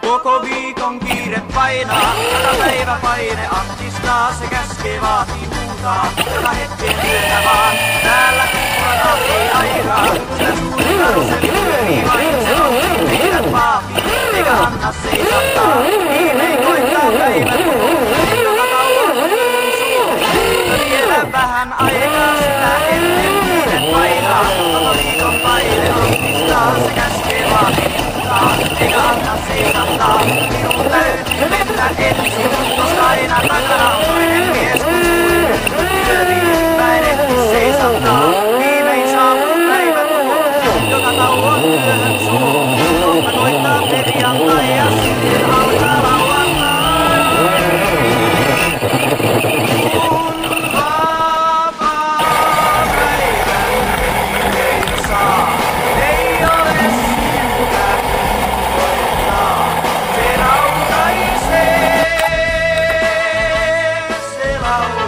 Koko viikon kiire painaa, joka päivä paine ahtistaa, se käskee vaatii muutaa, joka hetken työtä vaan, täällä kuullaan ei aikaa, sillä suunnitaan se pyörii vain, se on meidät vaatii, eikä anna seisattaa, viimein koittaa päivä tullut, joka kauan kuulun suun, vielä vähän aikaa sitä ennen kiire painaa, koko viikon paine ahtistaa, se käskee vaatii muutaa, eikä anna seisattaa, minun täytyy mennä ensin, koska aina takana on toinen mies, kun suunnitelma pyörii, mä en ehti seisattaa, viimein saapunut päivä tuo, joka tauon työhön suu, kohta koittaa perjantai ja sitten alkaa lauantai. Kun vapaapäivän ei saa, ei ole syytä koittaa, se lautaisee, se lautaisee.